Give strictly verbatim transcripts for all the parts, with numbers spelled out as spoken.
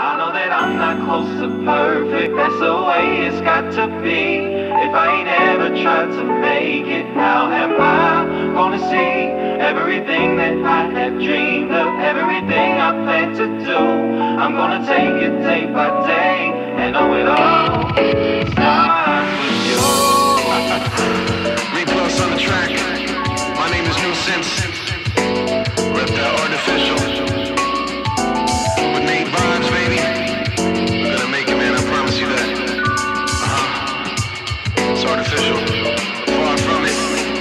I know that I'm not close to perfect, that's the way it's got to be. If I ain't ever tried to make it, how am I gonna see everything that I have dreamed of, everything I plan to do? I'm gonna take it day by day and know it all starts with you. Read Plus on the track. My name is New Sense. Rep that artificial. With Nate Vibes, baby. We're gonna make it, man. I promise you that. Uh-huh. It's artificial. Far from it.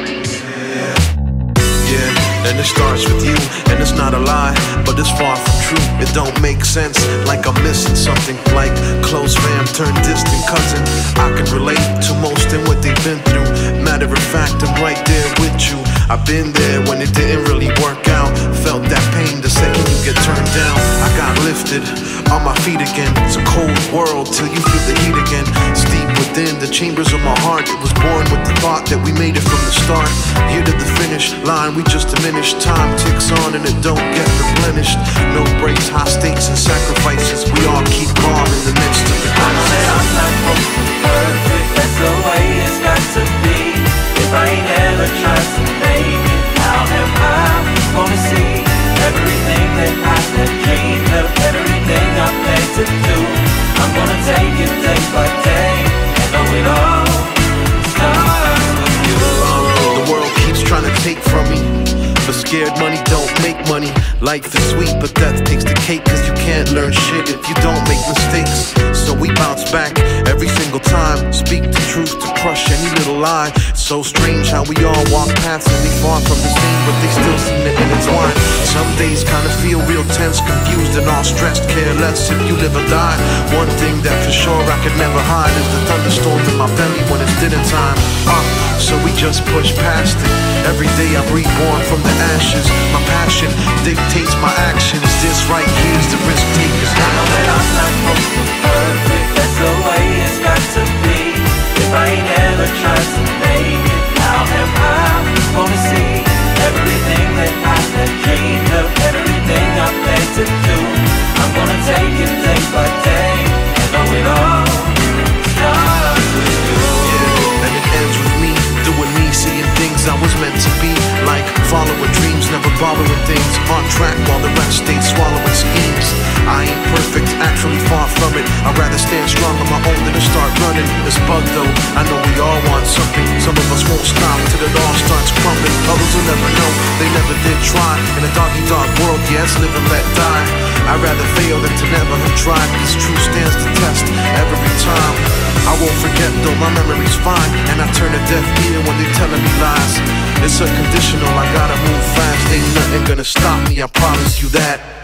Yeah, and it starts with you, and it's not a lie, but it's far from true. It don't make sense, like I'm missing something, like close fam turned distant cousin. I can relate to most in what they've been through. Matter of fact, I'm right there with you. I've been there when it didn't really work out. Felt that pain the second you get turned down. I got lifted on my feet again. It's a cold world till you feel the heat again. It's deep within the chambers of my heart. It was born with the thought that we made it from the start. Here to the finish line, we just diminished. Time ticks on and it don't get replenished. No breaks, high stakes and sacrifices. We all keep calm in the midst of the I know that I'm not close to perfect, that's the way it's got to be. If I ain't ever tried to make it, how am I gonna see everything that I have dreamed of, everything I plan to do? I'm gonna take it day by day and know it all starts with you. The world keeps trying to take from me, but scared money don't make money. Life is sweet, but death takes the cake, cause you can't learn shit if you don't make mistakes. So we bounce back every single time, speak the truth to crush any little lie. It's so strange how we all walk paths and they far from the same, but they still seem to intertwine. Some days kinda feel real tense, confused and all stressed, careless if you live or die. One thing that for sure I could never hide is the thunderstorm in my belly when it's dinner time. Uh, so we just push past it. Every day I'm reborn from the ashes. My passion dictates my actions. This right here's the risk takers. I know that I'm not close to perfect, that's the way it's got to be. If I ain't ever tried to make it, how am I gonna see everything that I have dreamed of, everything I plan to do? I'm gonna take it day by day and know it all starts with you. Yeah, and it ends with me doing me, seeing things I was meant to be. Like following dreams, never borrowing things. On track while the rest stayed swallowing schemes. I ain't perfect, actually far from it. I'd rather stand strong on my own than to start running. This bug though, I know we all want something. Some of us won't stop till it all starts crumbling. Others will never know, they never did try. In a doggy dog world, yes, live and let die. I'd rather fail than to never have tried, cause truth stands the test every time. I won't forget though, my memory's fine, and I turn a deaf ear when they telling me lies. It's unconditional, I gotta move fast. Ain't nothing gonna stop me, I promise you that.